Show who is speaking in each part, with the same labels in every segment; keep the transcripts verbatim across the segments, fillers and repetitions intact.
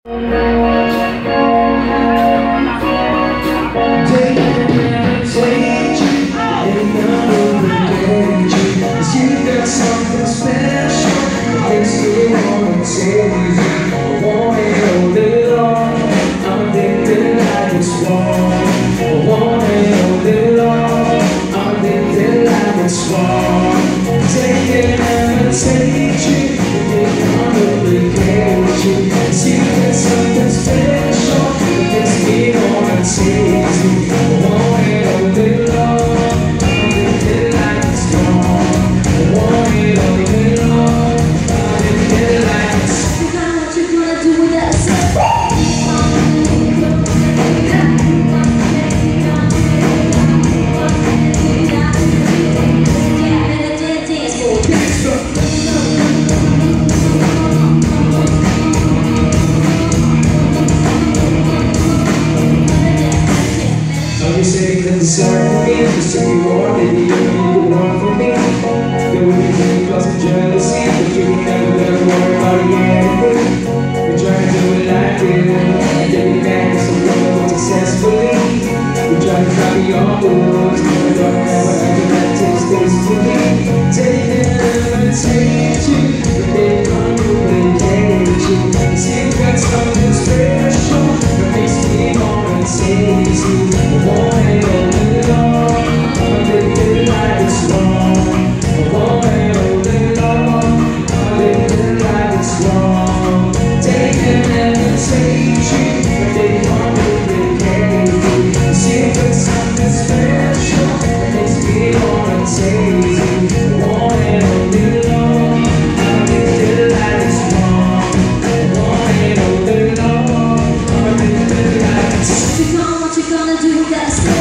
Speaker 1: Something special that makes me wanna take you. I want it all day long. I'm addicted like it's wrong. I want it all day long. I'm addicted like it's wrong. Take it and take you. Take it on the vacation. Cause you got something special that makes me wanna take you. I want it all day long. I'm addicted like it's wrong. I want it all day long. I'm addicted like it's wrong.
Speaker 2: You know what you're gonna do with that stuff.
Speaker 1: You say that the sorry for me, just to be more, maybe you can do the wrong for me. There will be many cause of jealousy, but you can never let me worry about it anything. We try to do it like this, get me back to some love successfully. We try to copy all the rules, but I don't never ever that takes things to me. Take it and take you, but they come to vacate you. See you got something special that makes me wanna take you. I want it all day long. I'm addicted like it's wrong. I want it all day long. I'm addicted like it's wrong. Take it and take you, but they come to vacate you. See you got something special that makes me wanna take you. I want it all day long. I'm addicted like it's wrong. I want it all day long. I'm addicted like it's wrong.
Speaker 2: You know what you're gonna do with that stuff.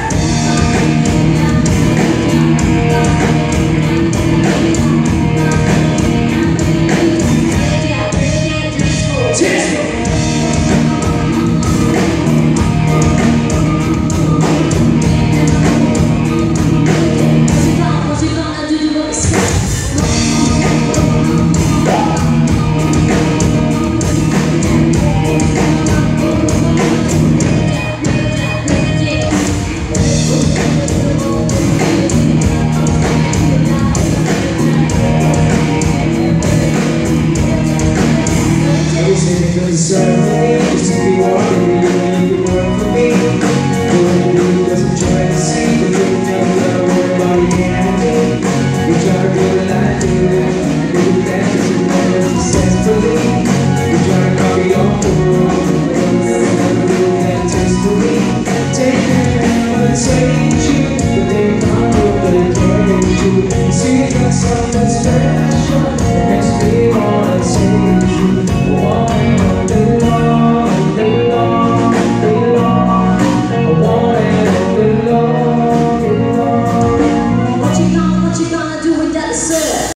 Speaker 1: Sorry for me, just to be walking, you don't need to work for me. The way you do doesn't try to see, but you never gotta worry about it anything. We try to do it like this, we do that cause we never successfully. We try to copy all the rules, but we'll never do that tastefully. Take it and take you, but they come with the carry you. See you got something